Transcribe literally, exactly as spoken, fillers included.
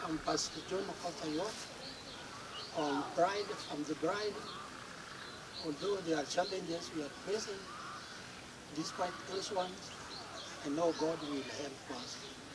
I'm Pastor John Makatayo. On bride, from the bride, although there are challenges we are facing, despite those ones, I know God will help us.